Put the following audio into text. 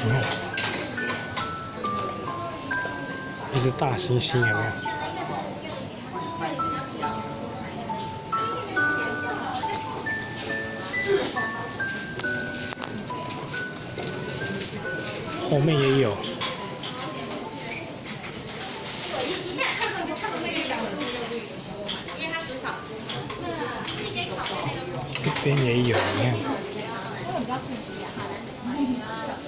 你看，一只大猩猩有没有？后面也有。这边也有，你看。